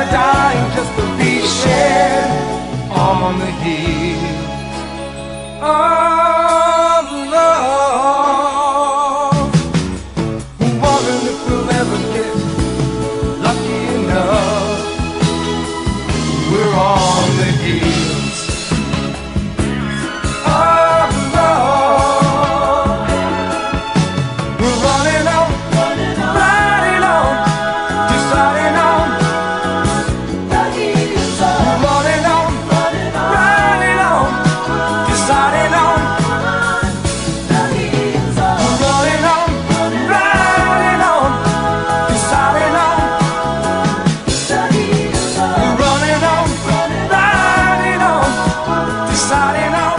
dying just to be shared on the heels of love. Wondering if we'll ever get lucky enough. We're on the heels of love. We're running on, riding on, deciding on the heels of. We're running on, riding on, deciding on the heels of. We're running on, riding on, deciding on the heels of. We're running on, riding on, deciding on.